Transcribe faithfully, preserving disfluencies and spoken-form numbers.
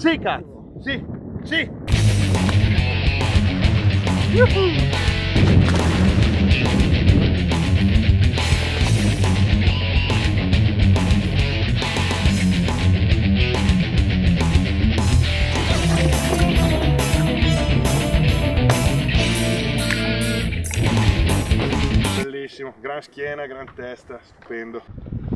Sì, cazzo! Sì! Sì! Yuhu! Bellissimo, gran schiena, gran testa, stupendo.